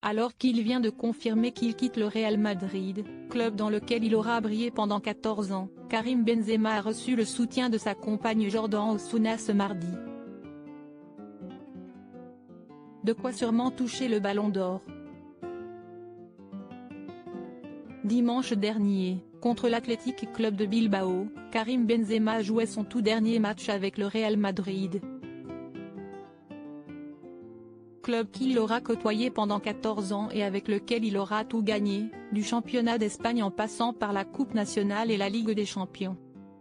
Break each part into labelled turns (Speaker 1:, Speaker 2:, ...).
Speaker 1: alors qu'il vient de confirmer qu'il quitte le Real Madrid, club dans lequel il aura brillé pendant 14 ans. Karim Benzema a reçu le soutien de sa compagne Jordan Osuna ce mardi. De quoi sûrement toucher le Ballon d'Or. Dimanche dernier, contre l'Athletic Club de Bilbao, Karim Benzema jouait son tout dernier match avec le Real Madrid. Club qu'il aura côtoyé pendant 14 ans et avec lequel il aura tout gagné, du championnat d'Espagne en passant par la Coupe nationale et la Ligue des Champions.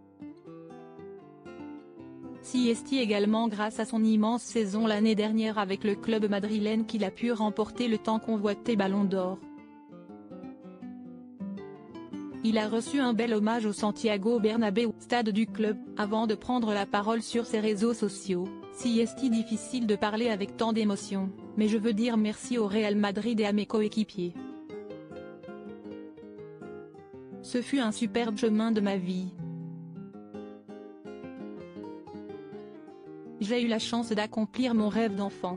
Speaker 1: CST également grâce à son immense saison l'année dernière avec le club madrilène qu'il a pu remporter le tant convoité Ballon d'Or. Il a reçu un bel hommage au Santiago Bernabéu, stade du club, avant de prendre la parole sur ses réseaux sociaux. CST difficile de parler avec tant d'émotion, mais je veux dire merci au Real Madrid et à mes coéquipiers. Ce fut un superbe chemin de ma vie. J'ai eu la chance d'accomplir mon rêve d'enfant.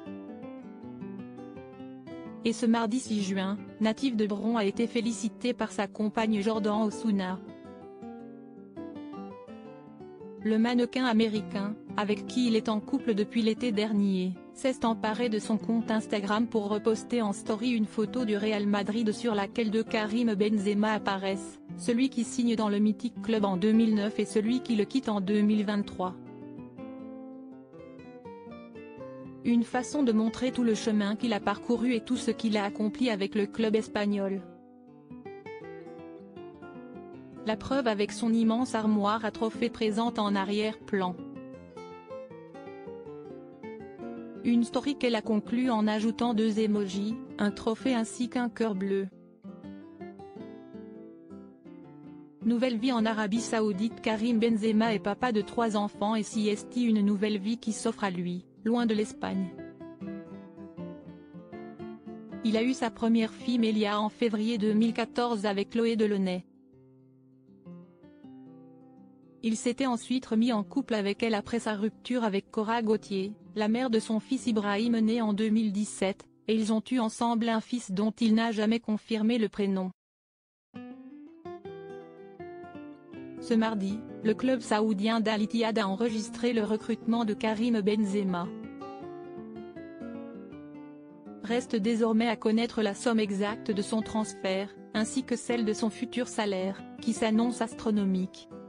Speaker 1: Et ce mardi 6 juin, natif de Bron a été félicité par sa compagne Jordan Osuna. Le mannequin américain, avec qui il est en couple depuis l'été dernier, s'est emparé de son compte Instagram pour reposter en story une photo du Real Madrid sur laquelle deux Karim Benzema apparaissent, celui qui signe dans le mythique club en 2009 et celui qui le quitte en 2023. Une façon de montrer tout le chemin qu'il a parcouru et tout ce qu'il a accompli avec le club espagnol. La preuve avec son immense armoire à trophées présente en arrière-plan. Une story qu'elle a conclue en ajoutant 2 emojis, un trophée ainsi qu'un cœur bleu. Nouvelle vie en Arabie Saoudite. Karim Benzema est papa de 3 enfants et CST une nouvelle vie qui s'offre à lui, loin de l'Espagne. Il a eu sa première fille Mélia en février 2014 avec Chloé Delaunay. Il s'était ensuite remis en couple avec elle après sa rupture avec Cora Gauthier, la mère de son fils Ibrahim né en 2017, et ils ont eu ensemble un fils dont il n'a jamais confirmé le prénom. Ce mardi, le club saoudien d'Al Ittihad a enregistré le recrutement de Karim Benzema. Reste désormais à connaître la somme exacte de son transfert, ainsi que celle de son futur salaire, qui s'annonce astronomique.